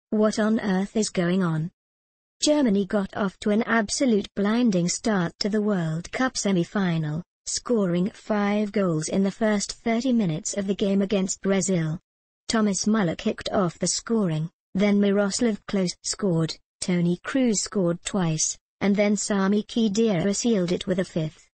What on earth is going on? Germany got off to an absolute blinding start to the World Cup semi-final, scoring 5 goals in the first 30 minutes of the game against Brazil. Thomas Muller kicked off the scoring, then Miroslav Klose scored, Toni Kroos scored twice, and then Sami Khedira sealed it with a 5th.